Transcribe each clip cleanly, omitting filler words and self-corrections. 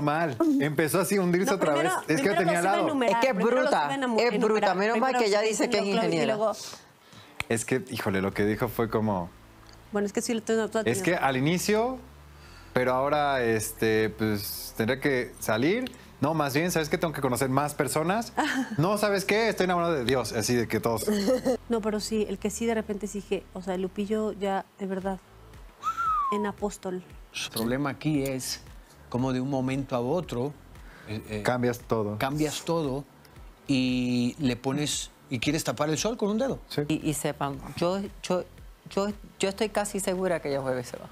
mal. Empezó así a hundirse otra vez. Es que yo tenía al lado. Es que es bruta. Menos mal que ella dice que es ingeniera. Es que, híjole, lo que dijo fue como... Bueno, es que sí, es que al inicio, pero ahora, pues, tendré que salir. No, más bien, ¿sabes qué? Tengo que conocer más personas. No, ¿sabes qué? Estoy enamorado de Dios, así de que todos... No, pero sí, el que sí de repente sí dije, o sea, Lupillo ya, de verdad, en apóstol. El problema aquí es como de un momento a otro... cambias todo. Cambias todo y le pones... y quieres tapar el sol con un dedo. Sí. Y sepan, yo estoy casi segura que ella jueves se va.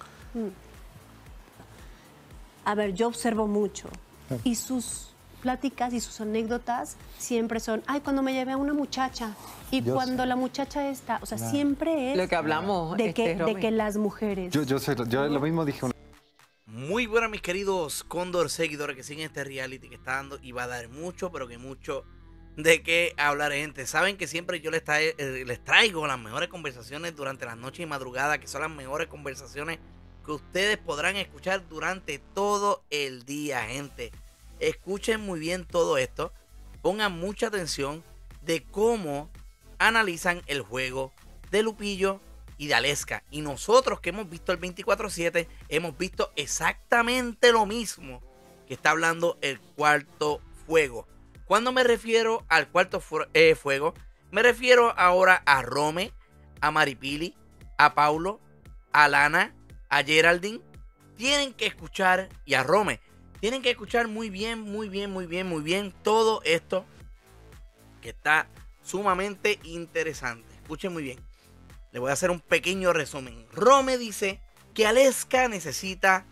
A ver, yo observo mucho y sus pláticas y sus anécdotas siempre son, ay, cuando me llevé a una muchacha y cuando la muchacha está, o sea, siempre es lo que hablamos de que las mujeres. Yo lo mismo dije. Muy buenas, mis queridos Cóndor seguidores que siguen este reality que está dando y va a dar mucho, pero que mucho de qué hablar, gente. Saben que siempre yo les traigo las mejores conversaciones durante las noches y madrugadas, que son las mejores conversaciones que ustedes podrán escuchar durante todo el día, gente. Escuchen muy bien todo esto, pongan mucha atención de cómo analizan el juego de Lupillo y de Aleska. Y nosotros que hemos visto el 24/7, hemos visto exactamente lo mismo que está hablando el cuarto fuego. Cuando me refiero al cuarto fuego, me refiero ahora a Rome, a Maripili, a Paulo, a Lana, a Geraldine. Tienen que escuchar, y a Rome, tienen que escuchar muy bien todo esto que está sumamente interesante. Escuchen muy bien. Les voy a hacer un pequeño resumen. Rome dice que Aleska necesita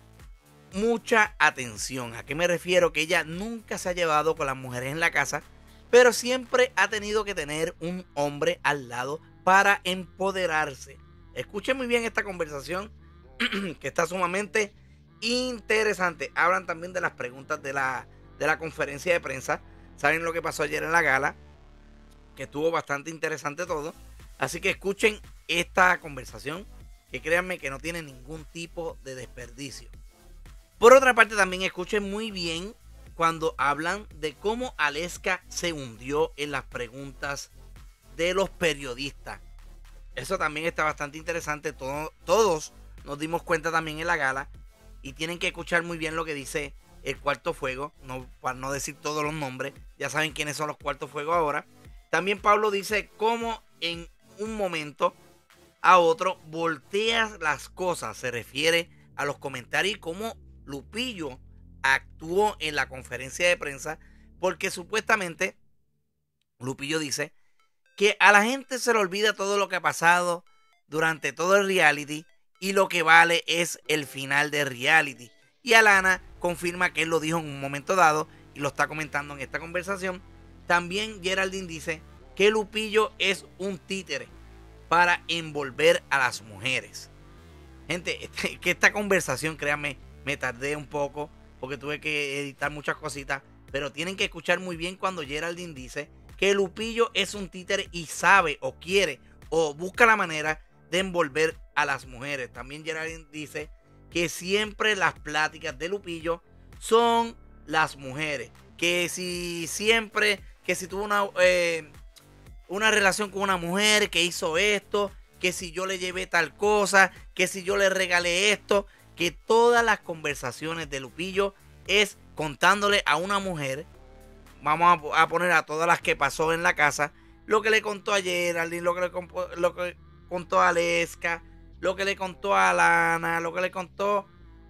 mucha atención. ¿A qué me refiero? Que ella nunca se ha llevado con las mujeres en la casa, pero siempre ha tenido que tener un hombre al lado para empoderarse. Escuchen muy bien esta conversación que está sumamente interesante. Hablan también de las preguntas de la conferencia de prensa. Saben lo que pasó ayer en la gala, que estuvo bastante interesante todo. Así que escuchen esta conversación, que créanme que no tiene ningún tipo de desperdicio. Por otra parte, también escuchen muy bien cuando hablan de cómo Aleska se hundió en las preguntas de los periodistas. Eso también está bastante interesante. Todos nos dimos cuenta también en la gala. Y tienen que escuchar muy bien lo que dice el cuarto fuego. No, para no decir todos los nombres. Ya saben quiénes son los cuartos fuegos ahora. También Pablo dice cómo en un momento a otro volteas las cosas. Se refiere a los comentarios y cómo Lupillo actuó en la conferencia de prensa, porque supuestamente Lupillo dice que a la gente se le olvida todo lo que ha pasado durante todo el reality y lo que vale es el final del reality. Y Alana confirma que él lo dijo en un momento dado y lo está comentando en esta conversación. También Geraldine dice que Lupillo es un títere para envolver a las mujeres. Gente, que esta conversación, créanme, me tardé un poco porque tuve que editar muchas cositas, pero tienen que escuchar muy bien cuando Geraldine dice que Lupillo es un títere y sabe o quiere o busca la manera de envolver a las mujeres. También Geraldine dice que siempre las pláticas de Lupillo son las mujeres, que si tuvo una relación con una mujer, que hizo esto, que si yo le llevé tal cosa, que si yo le regalé esto, que todas las conversaciones de Lupillo es contándole a una mujer. Vamos a poner a todas las que pasó en la casa, lo que le contó a Geraldine, lo que contó a Aleska, lo que le contó a Lana, lo que le contó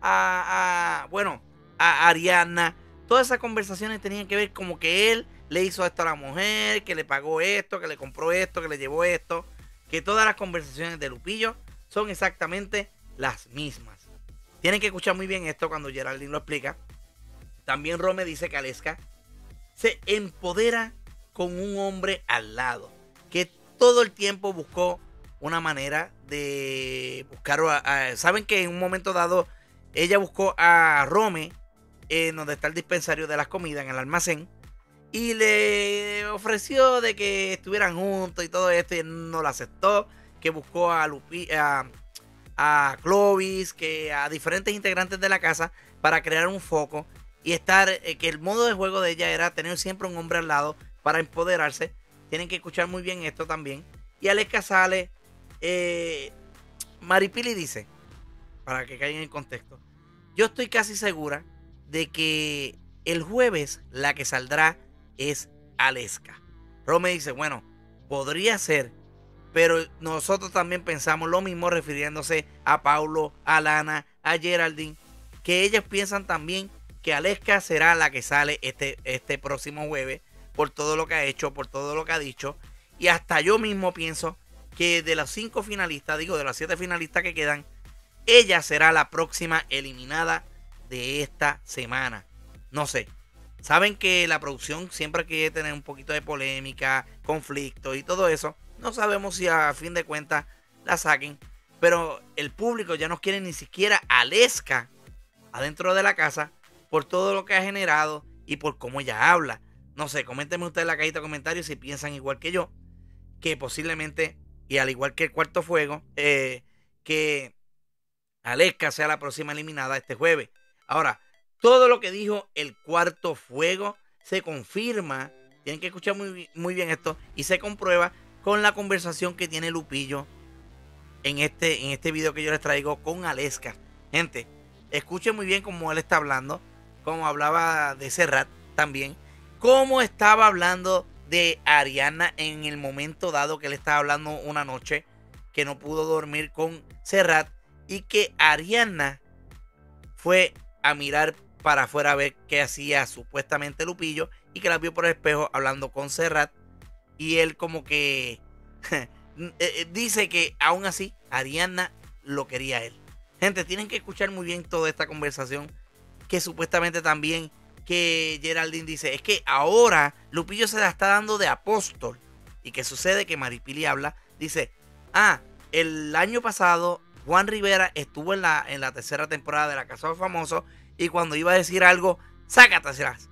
a Ariana. Todas esas conversaciones tenían que ver como que él le hizo esto a la mujer, que le pagó esto, que le compró esto, que le llevó esto. Que todas las conversaciones de Lupillo son exactamente las mismas. Tienen que escuchar muy bien esto cuando Geraldine lo explica. También Rome dice que Aleska se empodera con un hombre al lado, que todo el tiempo buscó una manera de buscar saben que en un momento dado ella buscó a Rome donde está el dispensario de las comidas, en el almacén, y le ofreció de que estuvieran juntos y todo esto, y él no lo aceptó, que buscó a Clovis, que a diferentes integrantes de la casa, para crear un foco y estar, que el modo de juego de ella era tener siempre un hombre al lado para empoderarse. Tienen que escuchar muy bien esto también. Y Aleska sale, Maripili dice, para que caigan en contexto, yo estoy casi segura de que el jueves la que saldrá es Aleska. Rome dice, bueno, podría ser, pero nosotros también pensamos lo mismo refiriéndose a Paulo, a Lana, a Geraldine, que ellas piensan también que Aleska será la que sale este próximo jueves por todo lo que ha hecho, por todo lo que ha dicho. Y hasta yo mismo pienso que de los 5 finalistas, digo de los 7 finalistas que quedan, ella será la próxima eliminada de esta semana. No sé. Saben que la producción siempre quiere tener un poquito de polémica, conflicto y todo eso. No sabemos si a fin de cuentas la saquen. Pero el público ya no quiere ni siquiera a Aleska adentro de la casa por todo lo que ha generado y por cómo ella habla. No sé, coméntenme ustedes en la cajita de comentarios si piensan igual que yo, que posiblemente, y al igual que el Cuarto Fuego, que Aleska sea la próxima eliminada este jueves. Ahora, todo lo que dijo el Cuarto Fuego se confirma, tienen que escuchar muy bien esto, y se comprueba con la conversación que tiene Lupillo en este video que yo les traigo con Aleska. Gente, escuchen muy bien cómo él está hablando, cómo hablaba de Serrat también, cómo estaba hablando de Ariana en el momento dado que él estaba hablando una noche que no pudo dormir con Serrat y que Ariana fue a mirar para afuera a ver qué hacía supuestamente Lupillo y que la vio por el espejo hablando con Serrat y él como que dice que aún así Ariana lo quería a él. Gente, tienen que escuchar muy bien toda esta conversación que supuestamente también que Geraldine dice, es que ahora Lupillo se la está dando de apóstol. Y que sucede que Maripili habla, dice, el año pasado Juan Rivera estuvo en la 3ª temporada de La Casa de los Famosos y cuando iba a decir algo, sácatelas.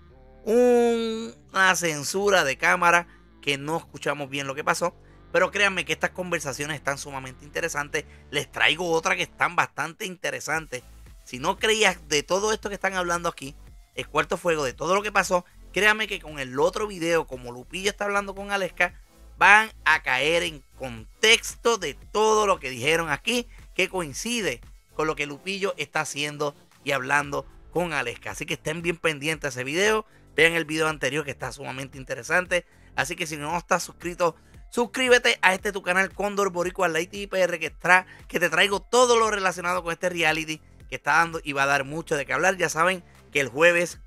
Una censura de cámara que no escuchamos bien lo que pasó. Pero créanme que estas conversaciones están sumamente interesantes. Les traigo otra que están bastante interesantes. Si no creías de todo esto que están hablando aquí, el Cuarto Fuego, de todo lo que pasó, créanme que con el otro video, como Lupillo está hablando con Aleska, van a caer en contexto de todo lo que dijeron aquí, que coincide con lo que Lupillo está haciendo y hablando con Aleska. Así que estén bien pendientes a ese video. Vean el video anterior que está sumamente interesante. Así que si no estás suscrito, suscríbete a tu canal Cóndor Boricua Live TV PR que te traigo todo lo relacionado con este reality que está dando y va a dar mucho de qué hablar. Ya saben que el jueves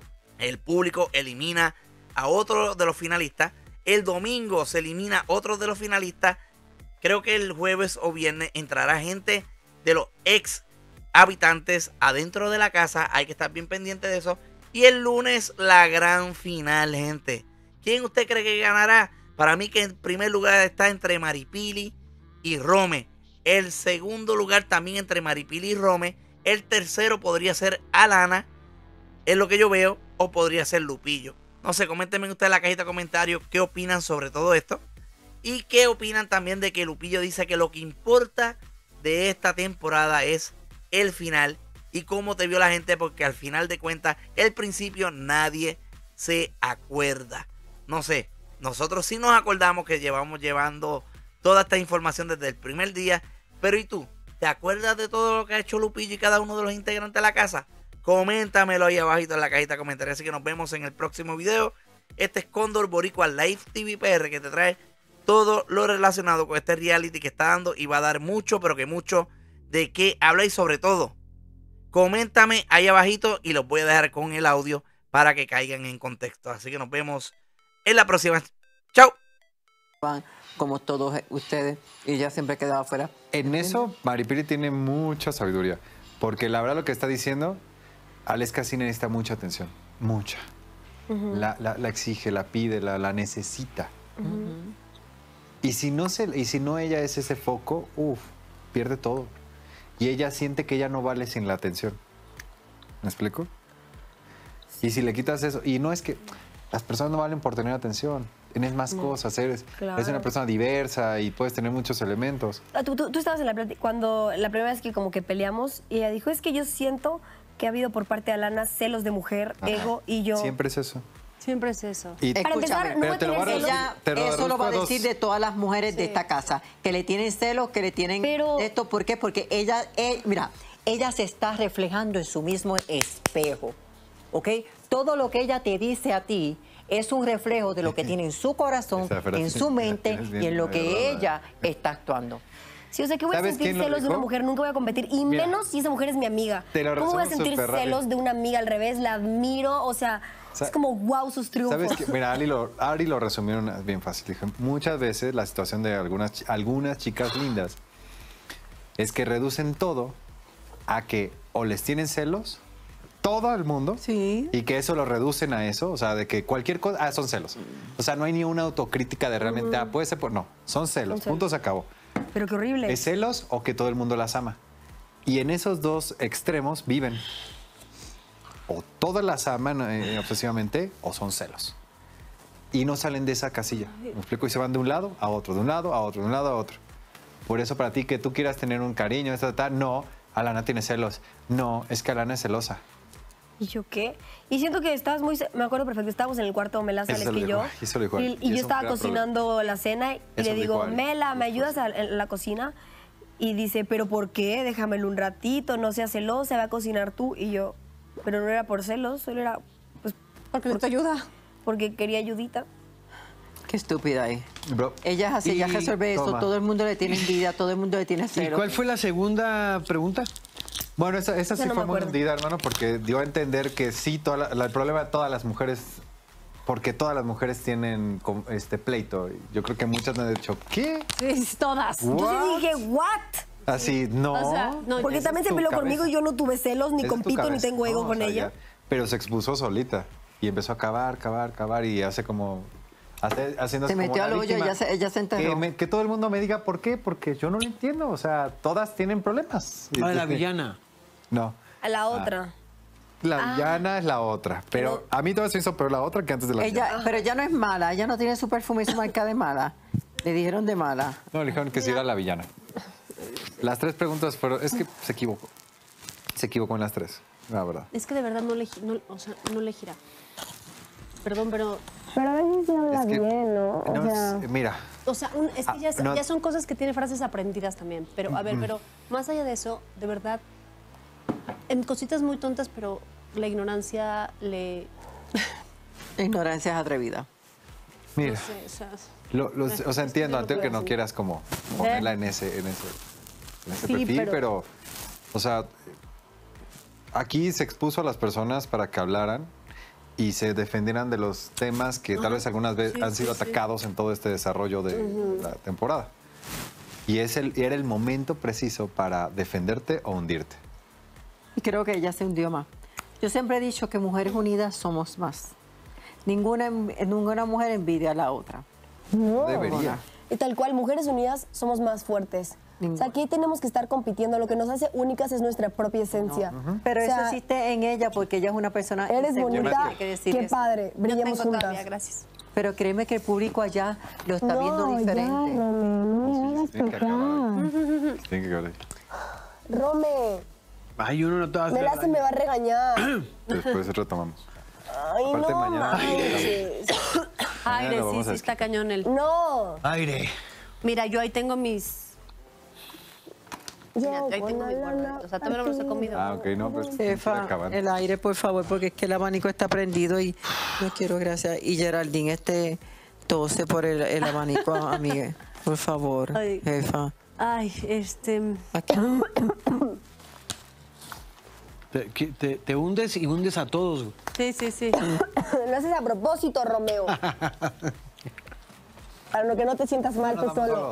el público elimina a otro de los finalistas. El domingo se elimina otro de los finalistas. Creo que el jueves o viernes entrará gente de los ex habitantes adentro de la casa. Hay que estar bien pendiente de eso. Y el lunes la gran final, gente. ¿Quién usted cree que ganará? Para mí que en primer lugar está entre Maripili y Rome. El segundo lugar también entre Maripili y Rome. El tercero podría ser Alana, es lo que yo veo, o podría ser Lupillo. No sé, coméntenme ustedes en la cajita de comentarios qué opinan sobre todo esto. Y qué opinan también de que Lupillo dice que lo que importa de esta temporada es el final. Y cómo te vio la gente, porque al final de cuentas, el principio nadie se acuerda. No sé, nosotros sí nos acordamos que llevamos llevando toda esta información desde el primer día. Pero ¿y tú? ¿Te acuerdas de todo lo que ha hecho Lupillo y cada uno de los integrantes de la casa? Coméntamelo ahí abajito en la cajita de comentarios. Así que nos vemos en el próximo video. Este es Cóndor Boricua Live TV PR que te trae todo lo relacionado con este reality que está dando y va a dar mucho, pero que mucho de qué habla. Y sobre todo, coméntame ahí abajito y los voy a dejar con el audio para que caigan en contexto. Así que nos vemos en la próxima. ¡Chao! Como todos ustedes, y ella siempre quedaba afuera. En eso, Maripili tiene mucha sabiduría. Porque la verdad lo que está diciendo, Aleska sí necesita mucha atención. Mucha. La exige, la pide, la necesita. Y si no ella es ese foco, pierde todo. Y ella siente que ella no vale sin la atención. ¿Me explico? Y si le quitas eso, y no es que las personas no valen por tener atención. Tienes más cosas, eres una persona diversa y puedes tener muchos elementos. Tú estabas en la plática cuando la primera vez que como que peleamos y ella dijo, es que yo siento que ha habido por parte de Alana celos de mujer, ego, y yo... Siempre es eso. Siempre es eso. Y Para empezar, Escúchame, no voy a pero te lo tener voy a celos. Ella, Te lo eso lo va a reduzco a dos. decir de todas las mujeres de esta casa, que le tienen celos, que le tienen Pero- esto. ¿Por qué? Porque mira, ella se está reflejando en su mismo espejo, ¿ok? Todo lo que ella te dice a ti es un reflejo de lo que tiene en su corazón, Esa frase en su mente es bien y en lo que errada. ella está actuando. Sí, o sea, que voy a ¿Sabes sentir quién lo celos de una dijo? mujer, nunca voy a competir, y Mira, menos si esa mujer es mi amiga. te lo ¿Cómo voy a resumo sentir súper rápido. celos de una amiga al revés? La admiro, o sea, es como wow sus triunfos. ¿Sabes qué? Mira, Ari lo resumieron bien fácil. Dijo, muchas veces la situación de algunas chicas lindas es que reducen todo a que o les tienen celos, todo el mundo, Sí. y que eso lo reducen a eso, o sea, de que cualquier cosa, son celos. O sea, no hay ni una autocrítica de realmente, puede ser, no, son celos, punto, se acabó. Pero qué horrible. ¿Es celos o que todo el mundo las ama? Y en esos dos extremos viven. O todas las aman obsesivamente o son celos. Y no salen de esa casilla. ¿Me explico? Y se van de un lado a otro, de un lado a otro, de un lado a otro. Por eso para ti que tú quieras tener un cariño, no, Alana tiene celos. No, es que Alana es celosa. ¿Y yo qué? Y siento que estabas muy... Me acuerdo perfecto, estábamos en el cuarto de Mela, Eso Alex lo y dijo, yo. ay, eso lo dijo Y, Ali. y Y yo es un estaba gran cocinando la cena y Eso le dijo digo, Ali. Mela, ¿me ayudas en la cocina? Y dice, ¿pero por qué? Déjamelo un ratito, no seas celosa, ve a cocinar tú. Y yo, pero no era por celos, solo era... Pues, Porque no te ayuda. porque quería ayudita. Qué estúpida es. Bro, Ella es así, ella Y- resuelve eso, toma. todo el mundo le tiene envidia, todo el mundo le tiene ¿Y celos. cuál fue la segunda pregunta? bueno, esa sí no me fue muy acuerdo. hundida, hermano, porque dio a entender que sí, el problema de todas las mujeres, porque todas las mujeres tienen pleito. Yo creo que muchas me han dicho, ¿qué? Sí, todas. What? Yo sí dije, ¿what? Así, no. O sea, no, Porque Esa también es se tu peleó cabeza. conmigo y yo no tuve celos, ni Esa es tu compito, ni cabeza. tengo ego No, con o sea, ella. ya. Pero se expuso solita y empezó a cavar y hace como... haciendo Se metió al hoyo y ella se enterró. Que todo el mundo me diga por qué, porque yo no lo entiendo. O sea, todas tienen problemas. Ah, la villana. No. A la otra. La villana es la otra. Pero a mí todavía se hizo peor la otra que antes de la villana. Pero ella no es mala, ella no tiene su perfume y su marca de mala. Le dijeron de mala. No, le dijeron que sí era la villana. Las tres preguntas fueron... Es que se equivocó. Se equivocó en las tres, la verdad. Es que de verdad no le gira. Perdón, pero... Pero a veces se habla Es que- bien, ¿no? O no, sea, mira, O sea, es que no. ya son cosas que tiene frases aprendidas también. Pero, a ver, pero más allá de eso, de verdad, en cositas muy tontas, pero la ignorancia le... La ignorancia es atrevida. mira. No sé, o sea, O sea, entiendo, yo entiendo que puedo no decir. quieras como ponerla en ese Sí, perfil, pero, o sea, aquí se expuso a las personas para que hablaran y se defendieran de los temas que tal vez algunas veces han sido atacados en todo este desarrollo de la temporada. Y era el momento preciso para defenderte o hundirte. Y creo que ella se hundió más. Yo siempre he dicho que mujeres unidas somos más. Ninguna mujer envidia a la otra. Debería. y tal cual, mujeres unidas somos más fuertes. O sea, aquí tenemos que estar compitiendo. Lo que nos hace únicas es nuestra propia esencia. Pero O eso sea, existe en ella porque ella es una persona Eres insegura, bonita, hay que decir qué eso. padre, yo brillemos tengo todavía, juntas. gracias. Pero créeme que el público allá lo está viendo diferente. Tienen que acabar. Tienen que acabar. Rome, Ay, uno no te va a hacer Mela se me va a regañar. Después retomamos. Ay, Aparte, no mañana- manches. Aire, lo sí, vamos a sí, está cañón el... No. Aire. Mira, yo ahí tengo mis... Mira, Yo ahí tengo con mis la guardados. lana O sea, todavía no me los he comido. Ah, ok, no, pues Jefa, acabando. el aire, por favor, porque es que el abanico está prendido y no quiero, gracias. Y Geraldine, tose por el abanico, amiga. Por favor, Ay. jefa. Ay, Aquí. Te hundes y hundes a todos. güey. Sí, sí, sí. Lo haces a propósito, Romeo. Para que no te sientas mal tú solo.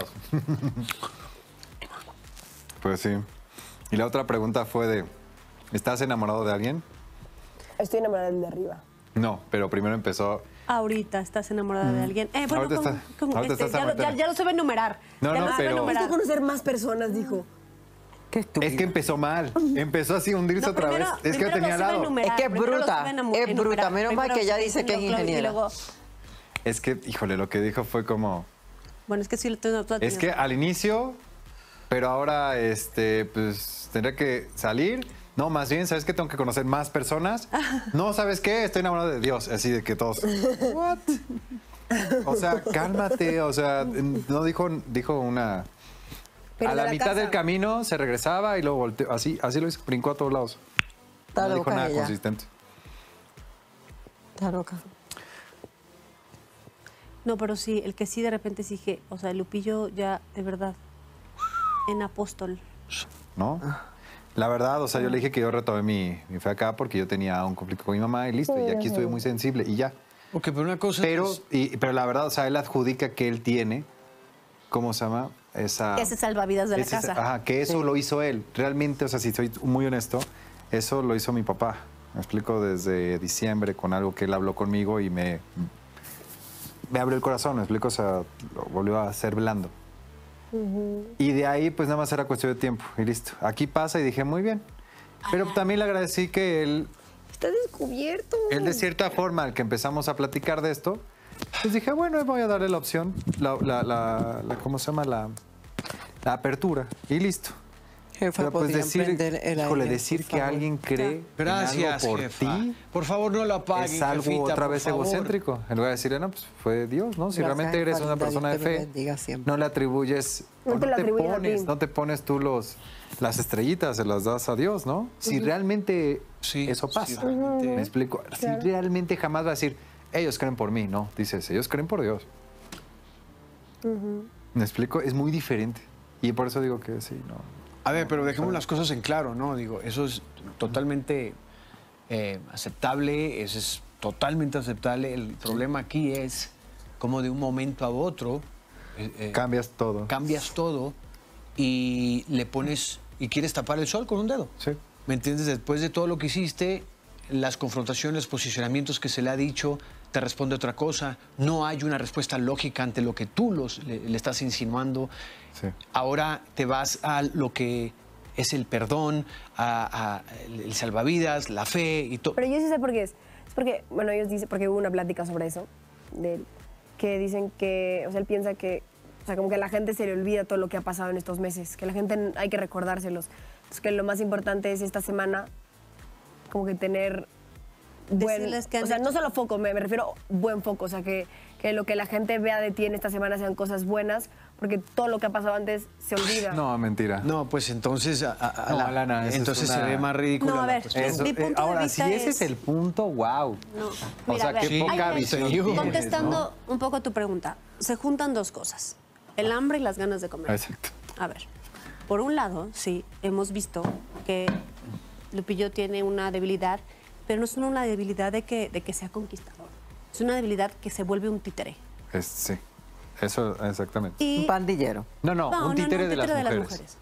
Pues sí. Y la otra pregunta fue de, ¿estás enamorado de alguien? Estoy enamorada del de arriba. No, pero primero empezó... Ahorita estás enamorada de alguien. Bueno, Ahorita ¿cómo- está- cómo? ahorita estás enamorada. Ya lo sabe enumerar. No, Ya no, lo sabe pero- Tienes enumerar. que conocer más personas, dijo. Qué estúpido. Es que empezó mal. Empezó así a hundirse No, otra vez. primero- Es que lo primero tenía al lo sabe lado. enumerar, Es que es primero lo bruta, sabe es enumerar. bruta. Menos mal que ella Primero dice que es y ingeniera. luego, Es que, híjole, lo que dijo fue como... bueno, es que sí, tú Es que al inicio, pero ahora, pues, tendré que salir No, más bien, ¿sabes qué? Tengo que conocer más personas. No, ¿sabes qué? Estoy enamorado de Dios. Así de que todos... ¿What? O sea, cálmate. O sea, no dijo una... Pero a de la la mitad casa. del camino se regresaba y luego volteó. Así lo hizo. Brincó a todos lados. Está No dijo loca nada ella. consistente. Está loca. No, pero sí, el que sí de repente sí dije, o sea, Lupillo ya, de verdad, en apóstol. ¿No? La verdad, o sea, yo le dije que yo retomé mi fe acá porque yo tenía un conflicto con mi mamá y listo. Y aquí estoy muy sensible y ya. Ok, pero una cosa Pero, es... pero la verdad, o sea, él adjudica que él tiene, ¿cómo se llama? Ese salvavidas de la ese- casa. Ajá, que eso lo hizo él. Realmente, o sea, si soy muy honesto, eso lo hizo mi papá. Me explico desde diciembre con algo que él habló conmigo y me abrió el corazón, me explico, o sea, lo volvió a ser blando. Y de ahí, pues nada más era cuestión de tiempo y listo. Aquí pasa y dije, muy bien. Pero también le agradecí que él Está descubierto. de cierta forma, al que empezamos a platicar de esto, pues dije, bueno, voy a darle la opción, ¿cómo se llama? La apertura y listo. Jefa, Pero pues podrían decir, prender el híjole, aire, decir por que favor. alguien cree Gracias, en algo por jefa. ti Por favor, no lo apaguen, es algo jefita, otra por vez favor. egocéntrico. En lugar de decirle, no, pues fue Dios, ¿no? Si Gracias, realmente eres jefa una linda, persona de Dios te lo fe, bendiga siempre. no le atribuyes, No o te lo atribuyes a ti. no te pones tú las estrellitas, se las das a Dios, ¿no? Si realmente Sí, eso sí, pasa. realmente. Me explico. Si realmente jamás va a decir, ellos creen por mí, no. Dices, ellos creen por Dios. Me explico, es muy diferente. Y por eso digo que sí, no. A ver, pero dejemos las cosas en claro, ¿no? Digo, eso es totalmente aceptable, eso es totalmente aceptable. El problema aquí es cómo de un momento a otro Cambias todo. cambias todo y le pones y quieres tapar el sol con un dedo. Sí. ¿Me entiendes? Después de todo lo que hiciste, las confrontaciones, los posicionamientos que se le ha dicho, te responde otra cosa. No hay una respuesta lógica ante lo que tú le estás insinuando. Sí. Ahora te vas a lo que es el perdón, a el salvavidas, la fe y todo. Pero yo sí sé por qué es. Es porque, bueno, ellos dicen, porque hubo una plática sobre eso, de él, que dicen que, o sea, él piensa que, o sea, como que a la gente se le olvida todo lo que ha pasado en estos meses, que la gente hay que recordárselos. Entonces, que lo más importante es esta semana, como que tener buen, Decirles que han o sea, hecho- no solo foco, me refiero buen foco, o sea, que lo que la gente vea de ti en esta semana sean cosas buenas, porque todo lo que ha pasado antes se olvida. No, mentira. No, pues entonces, No, Alana, eso es entonces se una- ve más ridículo. No, a la ver, cuestión. Eso, Mi punto de ahora, vista si ese es- es el punto, wow. No. O Mira, sea, a ver, qué poca ahí visión te digo. tienes, contestando un poco tu pregunta, se juntan dos cosas, el hambre y las ganas de comer. Exacto. A ver, por un lado, sí, hemos visto que Lupillo tiene una debilidad, pero no es una debilidad de que sea conquistador. Es una debilidad que se vuelve un títere. Sí, eso exactamente. Y Un pandillero. No, un títere, de, las mujeres.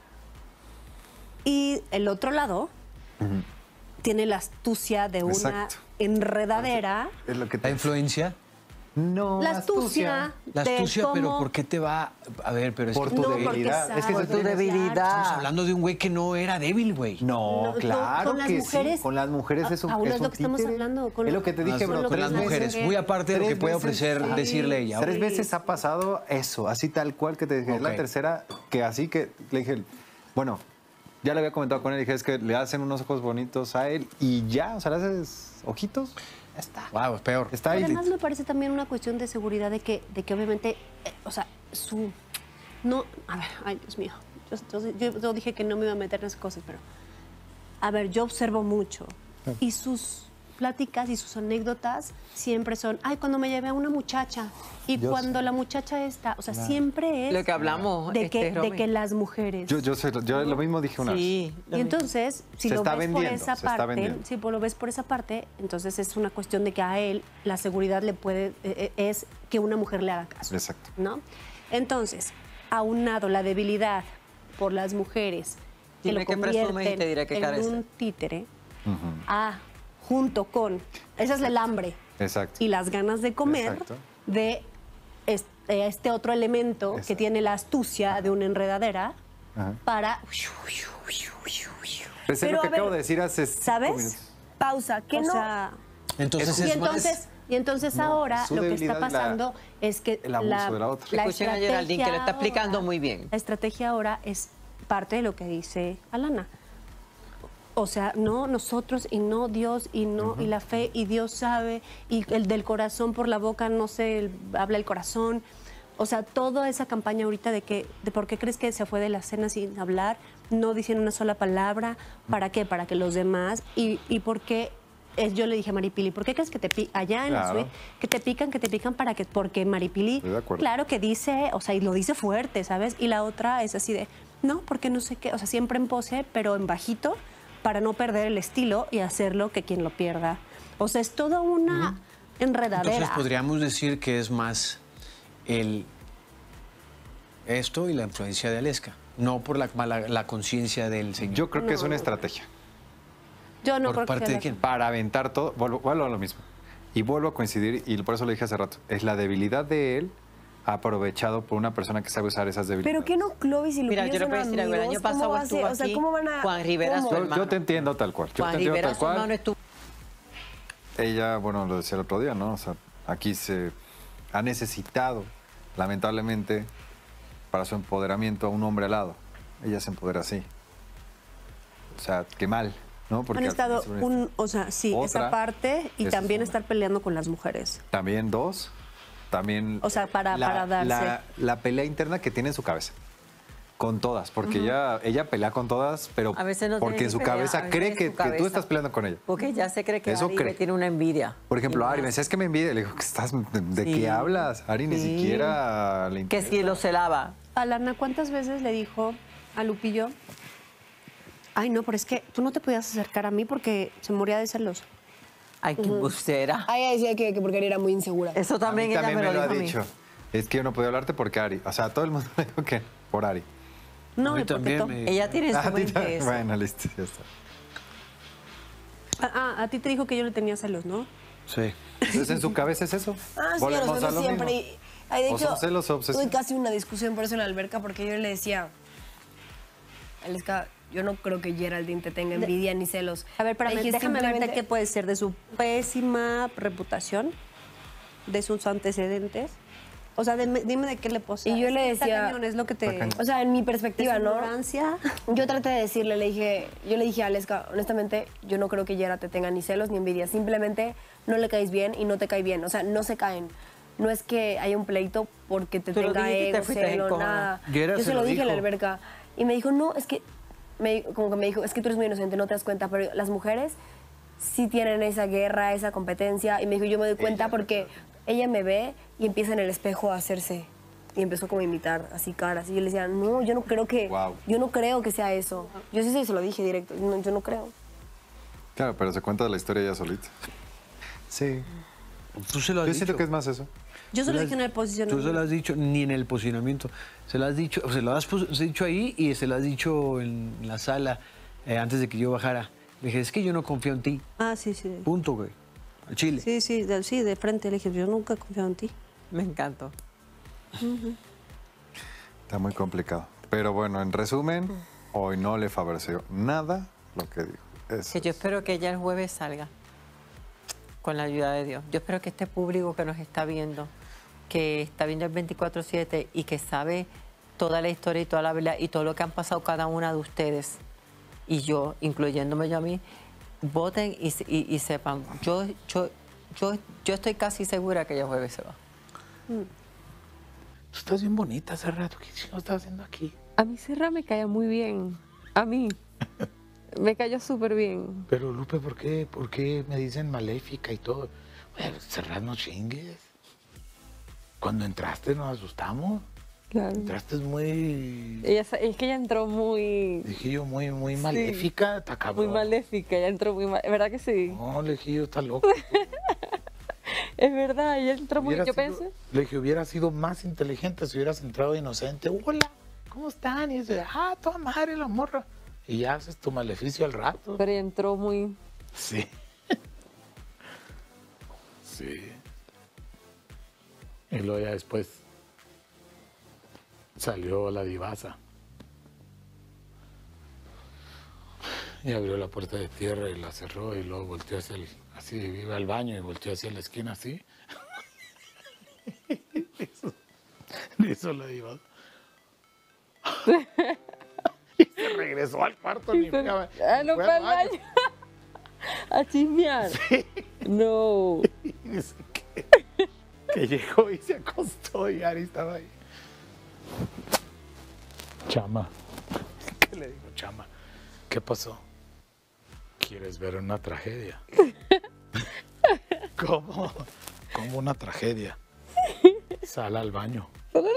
Y el otro lado tiene la astucia de una Exacto. enredadera. Es lo que La te... influencia. No, La astucia. La de astucia, pero cómo- ¿por qué te va? A ver, pero es Por que tu No, porque debilidad. sabe, Es que Por eso tu tiene- estamos debilidad. hablando de un güey que no era débil, güey. No, No, claro con las que mujeres- sí. Con las mujeres es un aún es un lo que estamos títere. hablando, con es lo- lo que te Las- dije, bro. con lo que las las mujeres, mujeres. muy aparte de lo que Tres puede veces, ofrecer, sí. decirle ella. Tres Sí. veces ha pasado eso, así tal cual que te dije. Es la Ok. tercera que así que le dije, bueno, ya le había comentado con él, dije, es que le hacen unos ojos bonitos a él y ya, o sea, le haces ojitos, ya está. Wow, es peor. Está Pero ahí. además me parece también una cuestión de seguridad de que obviamente, o sea, no, a ver, ay Dios mío, yo dije que no me iba a meter en esas cosas, pero, a ver, yo observo mucho y sus pláticas y sus anécdotas siempre son, ay, cuando me llevé a una muchacha y Yo cuando sé. la muchacha está, o sea, siempre es Lo que hablamos, de que Romy. las mujeres. Yo lo mismo dije una vez. Sí. Y entonces, si Se lo está ves por vendiendo, esa se está parte, vendiendo. si lo ves por esa parte, entonces es una cuestión de que a él la seguridad le puede, es que una mujer le haga caso. Exacto. ¿No? Entonces, aunado la debilidad por las mujeres que Dime lo qué presumes y convierten te diré qué en carece. un títere, junto con, esa es el hambre Exacto. y las ganas de comer Exacto. de este otro elemento que Exacto. tiene la astucia de una enredadera Ajá. para... Pues es Pero, lo que a ver, acabo de decir hace ¿sabes? 5 minutos. Pausa, ¿qué O no? sea, Entonces y es más... entonces No, ahora su lo que está debilidad es la- pasando es que el abuso de la otra. Escuchen a Geraldine, que lo está explicando muy bien. La estrategia ahora es parte de lo que dice Alana. o sea, no nosotros y no Dios y no y la fe y Dios sabe y el del corazón por la boca no sé, habla el corazón. O sea, toda esa campaña ahorita de por qué crees que se fue de la cena sin hablar, no diciendo una sola palabra, ¿para qué? Para que los demás y por qué yo le dije a Maripili, ¿por qué crees que te pican allá en la suite? Que te pican porque Maripili, Estoy de acuerdo. claro que dice, o sea, y lo dice fuerte, ¿sabes? Y la otra es así de, no, porque no sé qué, o sea, siempre en pose, pero en bajito, para no perder el estilo y hacerlo que quien lo pierda. O sea, es toda una enredadera. Entonces podríamos decir que es más esto y la influencia de Aleska, no por la conciencia del señor. Yo creo que es una estrategia. Yo no ¿Por creo que parte sea de la- quién? Para aventar todo, vuelvo a lo mismo. Y vuelvo a coincidir, y por eso lo dije hace rato, es la debilidad de él aprovechado por una persona que sabe usar esas debilidades. Pero que no Clovis y Lupillo Mira, yo le son puedo decir algo. El año amigos, ¿cómo pasado va a ser? estuvo O sea, aquí ¿cómo van a...? Juan Rivera, ¿cómo? su Yo hermano. te entiendo tal cual. Yo Juan te entiendo Rivera, tal su hermano, cual. estuvo. Ella, bueno, lo decía el otro día, ¿no? O sea, aquí se ha necesitado, lamentablemente, para su empoderamiento a un hombre al lado. Ella se empodera así. O sea, qué mal, ¿no? Han al estado, final se ve o sea, sí, Otra, esa parte y esa también es una. estar peleando con las mujeres. También dos, también... O sea, para darse. La pelea interna que tiene en su cabeza. Con todas, porque ella pelea con todas, pero A veces no porque tiene en su ni pelea, a cabeza veces cree en que, su que tú cabeza. estás peleando con ella. Porque ya se cree que Eso Ari cree. le tiene una envidia. Por ejemplo, Y Ari, me más. decías que me envidia. Le digo, ¿de Sí. qué hablas? Ari ni Sí. siquiera le Que si lo celaba. Alana, ¿cuántas veces le dijo a Lupillo? Ay, no, pero es que tú no te podías acercar a mí porque se moría de celos. Ay, qué embustera. Ah, ella decía que porque Ari era muy insegura. Eso también, a mí ella me lo ha dijo a mí. dicho. Es que yo no podía hablarte porque Ari. O sea, todo el mundo me dijo que por Ari. No, A mí porque también to- me- Ella tiene en Ah, su a ti mente también. eso. Bueno, listo, ya está. a ti te dijo que yo le tenía celos, ¿no? Sí. Entonces, en su cabeza es eso. Ah, sí, Volvemos nosotros a lo siempre. mismo. Ay, de O hecho, son celos o obsesión. tuve casi una discusión por eso en la alberca, porque yo le decía, Aleska, yo no creo que Geraldine te tenga envidia ni celos. A ver, espérame, Le dije, déjame verte simplemente- qué puede ser de su pésima reputación, de sus antecedentes. O sea, dime de qué le pasa. Y yo le Está decía- cañón, es lo que te... Está cañón. O sea, en mi perspectiva, de su ¿no? ignorancia. Yo traté de decirle, yo le dije a Aleska, honestamente, yo no creo que Yera te tenga ni celos ni envidia. Simplemente no le caes bien y no te cae bien. O sea, no se caen. No es que haya un pleito porque te Tú lo tenga dijiste y te ego, fuiste celo, encojonada. nada. Yera Yo se se lo lo dije en la dijo. alberca. Y me dijo, no, es que, como que me dijo, es que tú eres muy inocente, no te das cuenta. Pero las mujeres sí tienen esa guerra, esa competencia. Y me dijo, yo me doy cuenta porque ella me ve y empieza en el espejo a hacerse. Y empezó como a imitar así caras. Y yo le decía, no, yo no creo que, Guau. yo no creo que sea eso. Yo sí se lo dije directo, no, yo no creo. Claro, pero se cuenta la historia ya solita. Sí. Tú se lo has Yo dicho. siento que es más eso. Yo se lo Tú dije en el Tú se lo posicionamiento. has dicho ni en el posicionamiento. Se lo has dicho, se lo has dicho ahí y se lo has dicho en la sala antes de que yo bajara. Le dije, es que yo no confío en ti. Ah, sí, sí. Punto, güey. Al Chile. Sí, de frente. Le dije, yo nunca he confiado en ti. Me encantó. Está muy complicado. Pero bueno, en resumen, hoy no le favoreció nada lo que dijo. Eso Que yo es. espero que ya el jueves salga con la ayuda de Dios. Yo espero que este público que nos está viendo, que está viendo el 24/7 y que sabe toda la historia y toda la verdad y todo lo que han pasado cada una de ustedes y yo, incluyéndome yo a mí, voten y sepan. Yo estoy casi segura que ya el jueves se va. Tú estás bien bonita hace rato. ¿Qué chingo estás haciendo aquí? A mí Serra me caía muy bien. A mí. Me cayó súper bien. Pero Lupe, ¿por qué me dicen maléfica y todo? Bueno, Serrat, no chingues. Cuando entraste nos asustamos. Claro. Entraste muy... Es que ella entró muy Dije yo, muy maléfica, está cabrón. maléfica. Ella entró muy mal. ¿Verdad que sí? No, le dije yo, está loco. Es verdad, ella entró muy... Hubiera Yo sido- pensé... Le dije, hubiera sido más inteligente si hubieras entrado inocente. Hola, ¿cómo están? Y dice, toda madre la morra. Y ya haces tu maleficio al rato. Pero ella entró muy... Sí. Sí. Y luego ya después salió la divasa. Y abrió la puerta de tierra y la cerró y luego volteó hacia el... Así, iba al baño y volteó hacia la esquina así. Le hizo la divasa. Y Se regresó al cuarto. Y Ni se- fue a- Ah, no fue fue al al baño. A chismear. No. Y dice que llegó y se acostó y Ari estaba ahí. Chama. ¿Qué le digo, Chama? ¿Qué pasó? ¿Quieres ver una tragedia? ¿Cómo? ¿Cómo una tragedia? Sal al baño.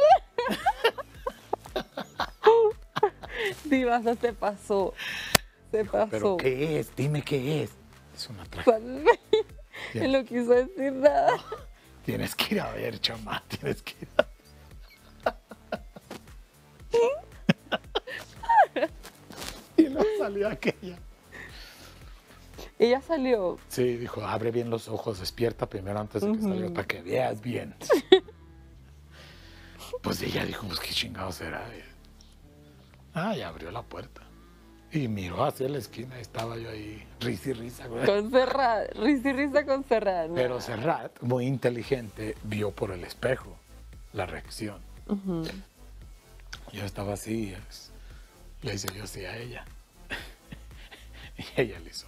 Divas, no te pasó. Se pasó. ¿Pero qué es? Dime qué es. Es una tragedia. Sal al baño. Él no quiso decir nada. Tienes que ir a ver, Chama. Tienes que ir a ver. Y no salió aquella. Ella salió. Sí, dijo, abre bien los ojos, despierta primero antes de que salga para que veas bien. Pues ella dijo, pues qué chingado será. Y abrió la puerta. Y miró hacia la esquina y estaba yo ahí, risa y risa. Güey. Con Serrat. Risa y risa con Serrat. Pero Serrat, muy inteligente, vio por el espejo la reacción. Yo estaba así, le hice yo así a ella. Y ella le hizo.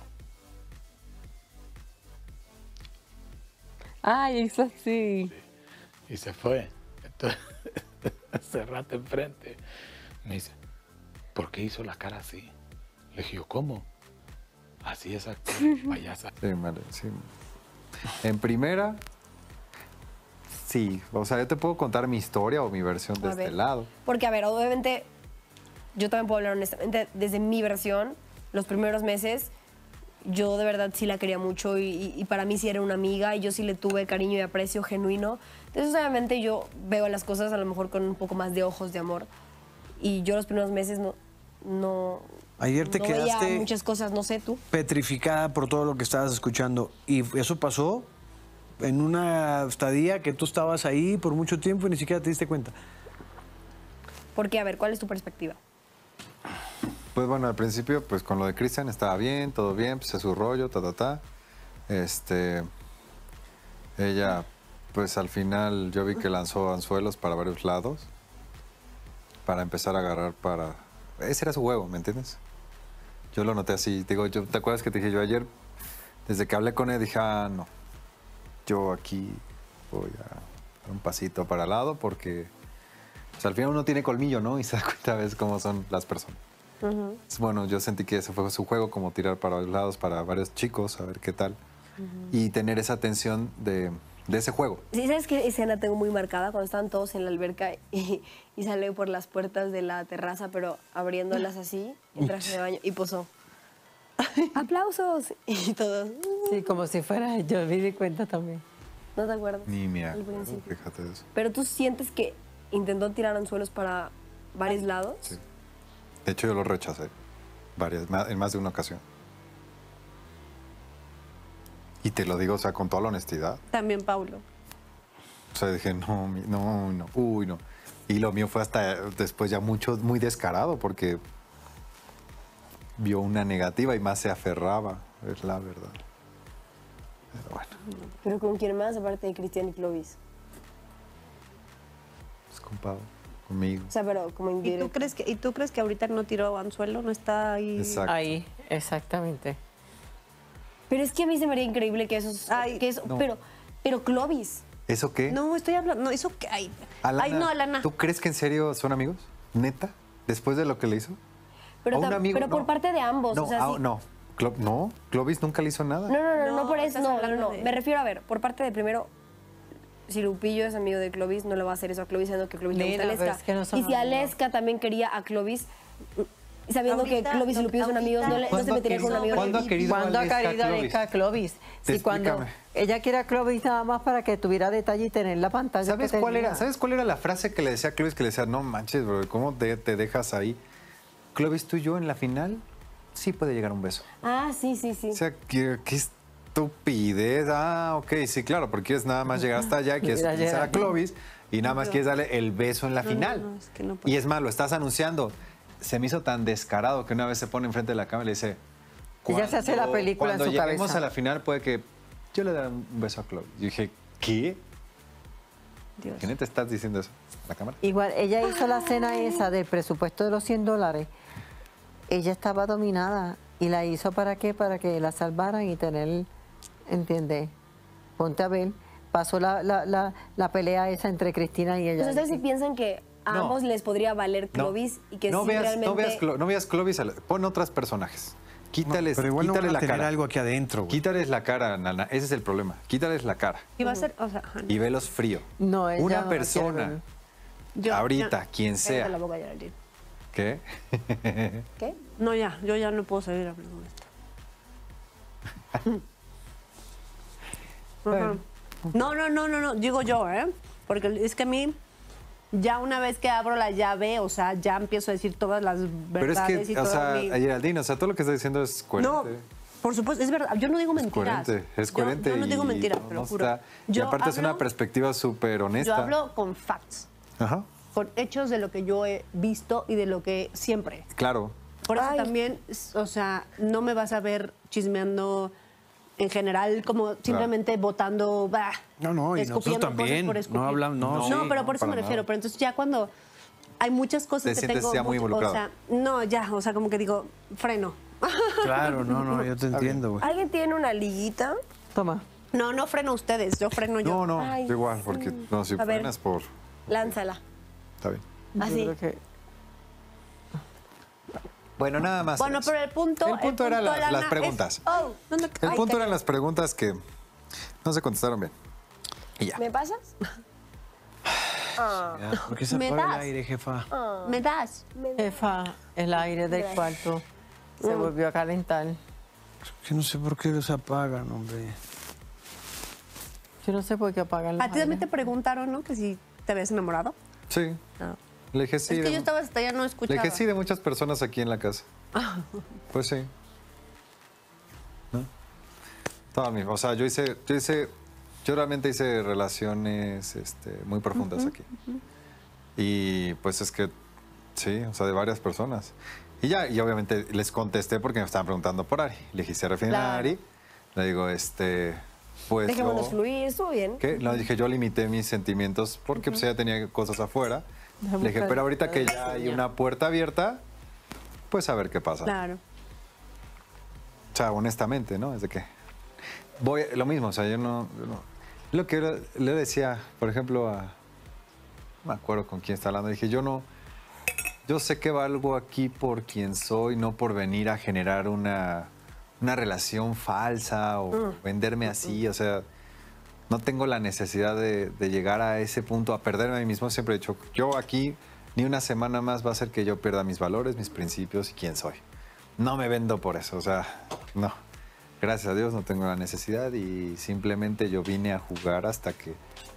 Ay, hizo así. Y se fue. Entonces, Serrat enfrente me dice, ¿por qué hizo la cara así? Le dije yo, ¿cómo? Así es actor, payasa. Sí, vale, sí. En primera, sí. O sea, yo te puedo contar mi historia o mi versión de A este ver. lado. Porque, a ver, obviamente, yo también puedo hablar honestamente, desde mi versión, los primeros meses, yo de verdad sí la quería mucho y para mí sí era una amiga y yo sí le tuve cariño y aprecio genuino. Entonces, obviamente, yo veo las cosas a lo mejor con un poco más de ojos de amor. Y yo los primeros meses no Ayer te no veía quedaste muchas cosas, no sé tú. petrificada por todo lo que estabas escuchando. Y eso pasó en una estadía que tú estabas ahí por mucho tiempo y ni siquiera te diste cuenta. Porque, a ver, ¿cuál es tu perspectiva? Pues bueno, al principio, pues con lo de Cristian estaba bien, todo bien, pues es su rollo, Ella, pues al final yo vi que lanzó anzuelos para varios lados, para empezar a agarrar para... Ese era su juego, ¿me entiendes? Yo lo noté así, digo, ¿te acuerdas que te dije yo ayer? Desde que hablé con él dije, no, yo aquí voy a dar un pasito para el lado porque pues, al final uno tiene colmillo, ¿no? Y se da cuenta a veces cómo son las personas. Bueno, yo sentí que ese fue su juego, como tirar para varios lados, para varios chicos, a ver qué tal. Y tener esa tensión de ese juego. Sí, ¿sabes qué escena tengo muy marcada? Cuando estaban todos en la alberca y sale por las puertas de la terraza, pero abriéndolas así, en traje de baño, y posó. ¡Aplausos! Y todos. Sí, como si fuera, yo me di cuenta también. ¿No te acuerdas? Ni me Al acuerdo, principio. fíjate de eso. Pero tú sientes que intentó tirar anzuelos para varios lados. Sí. De hecho, yo lo rechacé en más de una ocasión. Y te lo digo, o sea, con toda la honestidad. También Paulo. O sea, dije, no, uy, no. Y lo mío fue hasta después ya muy descarado porque vio una negativa y más se aferraba, es la verdad. Pero bueno, Pero ¿con quién más aparte de Cristian y Clovis? pues compadre, conmigo. O sea, pero como ¿Y indirecto. tú crees que ahorita no tiró anzuelo? ¿No está ahí? Exacto. Ahí, exactamente. Pero es que a mí se me haría increíble que eso... no. Pero Clovis... ¿Eso qué? No, estoy hablando. No, eso que. Ay, Alana, ay, no, Alana. ¿Tú crees que en serio son amigos? ¿Neta? ¿Después de lo que le hizo? Pero, ¿O un amigo? pero por No. parte de ambos. No, o sea, sí. no. No, Clovis nunca le hizo nada. No, por eso. estás No. hablando de- Me refiero a ver, por parte de primero, si Lupillo es amigo de Clovis, no le va a hacer eso a Clovis, sabiendo que Clovis le gusta a Nena, pero Aleska. es que no son Y si amigos. Aleska también quería a Clovis, y sabiendo Ahorita, que Clovis y Lupillo son amigos, no se ¿Cuándo ha metería con un querido- amigo ¿Cuándo ha de querido ¿Cuándo ha Aleska querido Clovis? Aleska Clovis? Sí, cuando Explícame. ella quiere a Clovis nada más para que tuviera detalle y tener la pantalla. ¿Sabes que cuál tenía. era? ¿Sabes cuál era la frase que le decía a Clovis? Que le decía, no manches, bro, ¿cómo te dejas ahí? Clovis, tú y yo en la final, sí puede llegar un beso. Ah, sí. O sea, qué estupidez. Ah, ok, sí, claro, porque quieres nada más llegar hasta allá, quieres Mira, utilizar a llega. Clovis y nada más quieres darle el beso en la final. no, es que no puedo. Y es más, lo estás anunciando. Se me hizo tan descarado que una vez se pone enfrente de la cámara y le dice... Ella se hace la película en cuando su lleguemos cabeza. a la final puede que yo le dé un beso a Clovis. Yo dije, ¿qué? Dios. ¿Qué neta estás diciendo eso? ¿La cámara? Igual, ella hizo la cena esa del presupuesto de los $100 ella estaba dominada y la hizo ¿para qué? Para que la salvaran y tener, ¿entiendes? Ponte a ver, pasó la pelea esa entre Cristina y ella. Pues ustedes sí piensan que a No. ambos les podría valer Clovis y que no sí veas, realmente... no veas Clovis, pon otros personajes. Quítales, Pero igual no van quítale a la tener cara. algo aquí adentro, güey. Quítales la cara, Nana. Ese es el problema. Quítales la cara Y va a ser, o sea, y velos frío. No, ella Una no la quiere persona, ver. yo- ahorita, quien Cállate sea. la boca, Geraldine. ¿Qué? ¿Qué? No, ya, yo ya no puedo seguir hablando de esto. Ajá. No, digo yo, porque es que a mí, ya una vez que abro la llave, o sea, ya empiezo a decir todas las Pero es verdades que, y o todo sea, mi... Geraldine, o sea, todo lo que estás diciendo es No, coherente. por supuesto, es verdad, yo no digo Es mentiras. coherente, es coherente. Yo no digo y mentiras, no- te lo no juro. está- y Yo aparte es una hablo- perspectiva súper honesta. Yo hablo con facts, Ajá, con hechos de lo que yo he visto y de lo que siempre. claro. Por eso Ay. también, o sea, no me vas a ver chismeando en general, como simplemente votando, bah, No, no, y nosotros escupiendo cosas también. por escupir. No hablamos, no, sí, pero por eso para me refiero. nada. Pero entonces ya cuando hay muchas cosas Te que sientes tengo... ya muy o involucrado. sea, no, ya, o sea, como que digo, freno. Claro, no, yo te entiendo, güey. ¿Alguien tiene una liguita? Toma. No freno ustedes, yo freno yo. No, no, Ay, igual, porque no, si A ver. frenas por... Lánzala. Está bien. Yo Así. creo que- Bueno, nada más. Bueno, era pero eso. el punto... El punto era las Lana, preguntas. es- oh, no, no, El ay, punto cállate. eran las preguntas que no se contestaron bien. Y ya. ¿Me pasas? Ya, ¿por qué se ¿Me apaga el das? aire, jefa? ¿Me das? Jefa, el aire del Gracias. cuarto se volvió a calentar. Que no sé por qué los apagan, hombre. Yo no sé por qué apagan los A ti también te aires. preguntaron, ¿no? Que si te habías enamorado. Sí. No. Le dije sí. Es que de- yo estaba hasta ya no Le escuchaba. dije sí de muchas personas aquí en la casa. Pues sí. ¿No? Todo mismo. O sea, yo realmente hice relaciones muy profundas aquí. Y pues es que, sí, o sea, de varias personas. Y ya, y obviamente les contesté porque me estaban preguntando por Ari. Le dije, ¿se refieren a Claro. Ari? Le digo, pues Dejémonos yo- fluir, estuvo bien. ¿Qué? No, dije, yo limité mis sentimientos porque pues ella tenía cosas afuera. Déjame Le dije, buscar pero ahorita la que de ya hay señal. una puerta abierta, pues a ver qué pasa. Claro. O sea, honestamente, ¿no? Es de que voy, lo mismo, o sea, yo no lo que le decía, por ejemplo, no me acuerdo con quién está hablando, dije, yo sé que valgo aquí por quien soy, no por venir a generar una relación falsa o venderme así, o sea, no tengo la necesidad de llegar a ese punto, a perderme a mí mismo. Siempre he dicho, yo aquí ni una semana más va a ser que yo pierda mis valores, mis principios y quién soy. No me vendo por eso, o sea, no. Gracias a Dios no tengo la necesidad y simplemente yo vine a jugar hasta que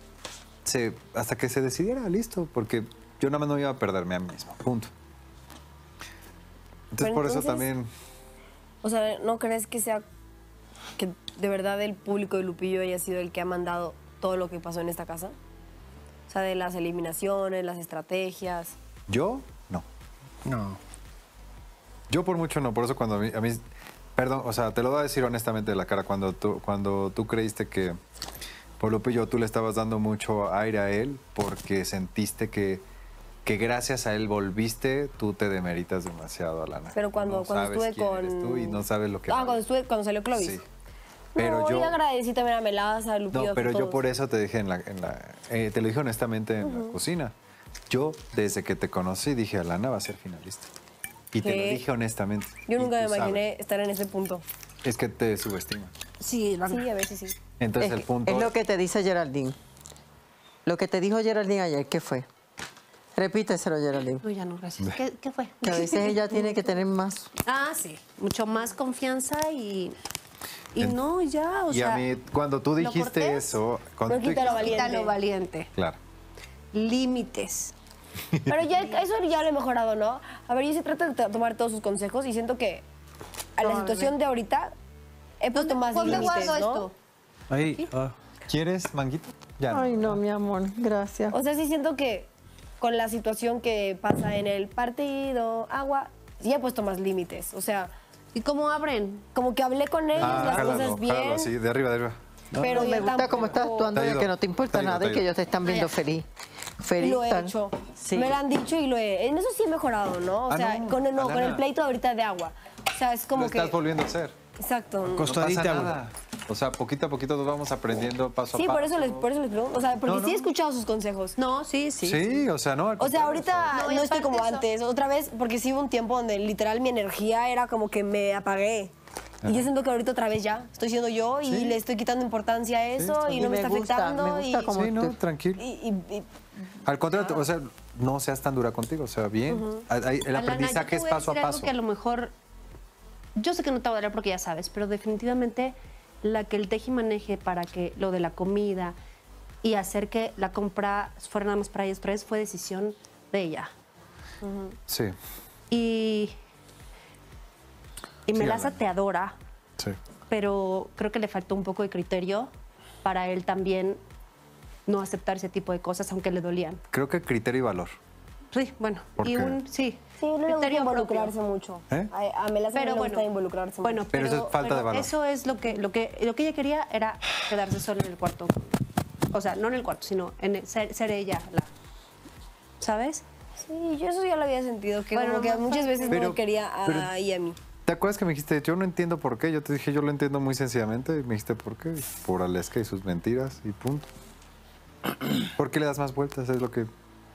se decidiera, listo, porque yo nada más no iba a perderme a mí mismo, punto. Entonces Pero por eso entonces- también... O sea, ¿no crees que sea que de verdad el público de Lupillo haya sido el que ha mandado todo lo que pasó en esta casa? O sea, de las eliminaciones, las estrategias. ¿Yo? No. No. Yo por mucho no, por eso cuando a mí perdón, o sea, te lo voy a decir honestamente de la cara, cuando tú creíste que por Lupillo tú le estabas dando mucho aire a él porque sentiste que gracias a él volviste, tú te demeritas demasiado, Alana. Pero cuando No sabes estuve quién con... eres tú y no sabes lo que Ah, vales. cuando salió Clovis. Sí. Pero no, yo yo agradecí también a Melaza, a Lupillo, no, a pero yo todos. por eso te dije te lo dije honestamente en la cocina. Yo desde que te conocí dije, Alana va a ser finalista. Y te lo ¿Qué? dije honestamente. Yo Y nunca me tú imaginé estar en ese punto. sabes. Es que te subestima. Sí, la Sí, a veces sí. Entonces el punto Es lo que te dice Geraldine. Lo que te dijo Geraldine ayer, ¿qué fue? Repíteselo, Geraldine. No, ya no, gracias. ¿Qué fue? Que a veces ella tiene que tener más. Ah, sí. Mucho más confianza y no, ya, o y sea... a mí, cuando tú ¿lo dijiste cortés? eso, cuando No tú quita lo dijiste- valiente. Quita lo valiente. claro. Límites. Pero ya eso ya lo he mejorado, ¿no? A ver, yo sí trato de tomar todos sus consejos y siento que a la No, situación de ahorita he puesto más ¿Dónde límites, guardo ¿no? esto? Ahí. ¿Quieres manguito? Ya. Ay, no, mi amor, gracias. O sea, sí siento que con la situación que pasa en el partido, agua, sí he puesto más límites. O sea, ¿Y cómo abren? como que hablé con ellos, las jálalo, cosas bien, jálalo así, de arriba, de arriba. pero Me yo gusta cómo estás tampoco- actuando Te de ayudo, que no te importa te ayudo, nada te y que ayudo. ellos te están viendo Ah, ya. feliz. Y lo he Felita. hecho. Sí. Me lo han dicho y lo he... En eso sí he mejorado, ¿no? O sea, no, con el Alana. pleito ahorita de agua. O sea, es como Lo que... estás volviendo a hacer. Exacto. No Costadita, pasa güey. nada. O sea, poquito a poquito nos vamos aprendiendo paso Sí, a paso. por eso les pregunto. O sea, porque No, sí he no. escuchado sus consejos. No, sí. Sí, o sea, no. al O sea, contrario, ahorita No, y no estoy aparte como eso- antes. Otra vez, porque sí hubo un tiempo donde literal mi energía era como que me apagué. Y yo siento que ahorita otra vez ya estoy siendo yo y Sí. le estoy quitando importancia a eso y Y no me está afectando. me gusta y, como Sí, no, tú. tranquilo. y- Al contrario, o sea, no seas tan dura contigo, o sea, bien. El Alana, aprendizaje yo te es voy paso a decir algo paso. que a lo mejor, yo sé que no te va a dar porque ya sabes, pero definitivamente la que el tejimaneje para que lo de la comida y hacer que la compra fuera nada más para ellos tres fue decisión de ella. Sí, Y Melaza Alana. te adora, sí. pero creo que le faltó un poco de criterio para él también no aceptar ese tipo de cosas, aunque le dolían. Creo que criterio y valor. Sí, bueno, ¿Por y qué? sí. Sí, no le gusta criterio involucrarse propio. mucho. ¿Eh? A Melaza Pero no le bueno, gusta involucrarse Bueno, mucho. Pero eso es falta de valor. Eso es lo que ella quería era quedarse sola en el cuarto. O sea, no en el cuarto, sino ser ella la. ¿Sabes? Sí, yo eso ya lo había sentido, que Bueno, como que no, muchas veces no pero- me quería pero- a ella y a mí. ¿Te acuerdas que me dijiste, yo no entiendo por qué? Yo te dije, yo lo entiendo muy sencillamente. Y me dijiste, ¿por qué? Por Aleska y sus mentiras y punto. ¿Por qué le das más vueltas? Es lo que...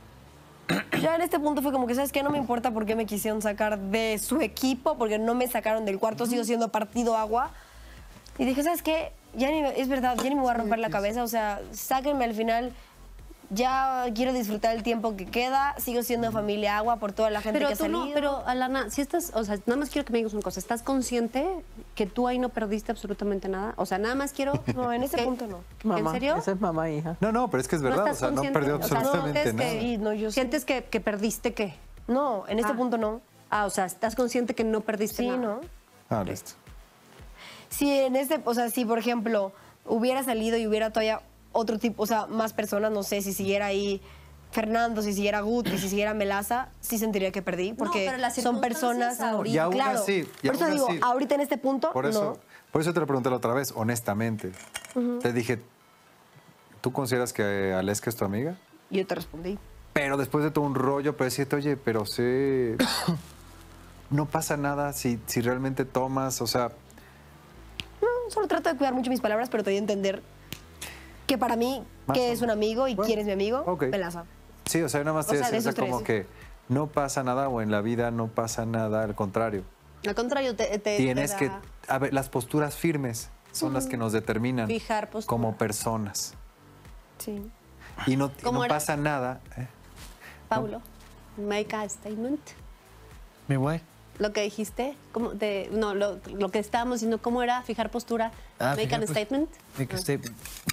Ya en este punto fue como que, ¿sabes qué? No me importa por qué me quisieron sacar de su equipo, porque no me sacaron del cuarto, sigo siendo partido agua. Y dije, ¿sabes qué? Es verdad, ya ni me voy a romper la cabeza, o sea, sáquenme al final. Ya quiero disfrutar el tiempo que queda, sigo siendo familia agua por toda la gente Pero que ha tú salido. no, pero Alana, si estás, o sea, nada más quiero que me digas una cosa, ¿estás consciente que tú ahí no perdiste absolutamente nada? O sea, nada más quiero... No, en ese que- punto no. Mamá, ¿En serio? Esa es mamá e hija. No, pero es que es verdad. O estás sea, no consciente? perdió O sea, absolutamente ¿sientes nada. que- Sí, no, yo sí. ¿Sientes que perdiste qué? No, en este Ah. punto no. Ah, o sea, ¿estás consciente que no perdiste Sí, nada? ¿no? Ah, listo. Si en este, o sea, si por ejemplo hubiera salido y hubiera todavía otro tipo, o sea, más personas, no sé, si siguiera ahí Fernando, si siguiera Guti, si siguiera Melaza, sí sentiría que perdí, porque pero las son personas circunstancias ahorita- Y aún claro. así, y por eso aún digo, así. ahorita en este punto, Por eso, no. por eso te lo pregunté la otra vez, honestamente. Te dije, ¿tú consideras que Aleska es tu amiga? Yo te respondí. Pero después de todo un rollo, pero decirte, oye, pero sé, no pasa nada si realmente tomas, o sea, No, solo trato de cuidar mucho mis palabras, pero te doy a entender que para mí, Más que o es un amigo y Bueno, quién es mi amigo, ok. Melaza. sí, o sea, nada más O te sea, decía, de o sea, esos tres. como que no pasa nada o en la vida no pasa nada, al contrario. Al contrario, te Tienes da- que, a ver, las posturas firmes son las que nos determinan Fijar postura. como personas. Sí. Y no, ¿Cómo no era? pasa nada. Paulo, make a statement. ¿Me voy? Lo que dijiste, no, lo que estábamos diciendo, ¿cómo era fijar postura? Make fijar an pos- statement. Make a statement.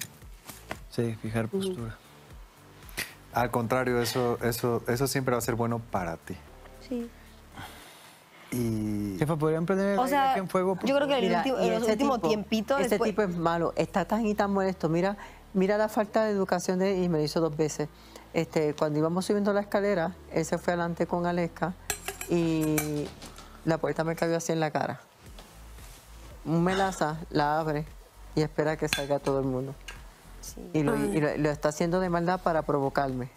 Sí, fijar postura. Al contrario, eso siempre va a ser bueno para ti. Sí. Y Jefa, ¿podrían prender O sea, en fuego? por yo creo que Mira, en y el ese último tipo- tiempito, Ese después, tipo es malo, está tan y tan molesto. Mira la falta de educación de él, y me lo hizo 2 veces. Cuando íbamos subiendo la escalera, él se fue adelante con Aleska y la puerta me cayó así en la cara. Un Melaza la abre y espera que salga todo el mundo. Y lo está haciendo de maldad para provocarme.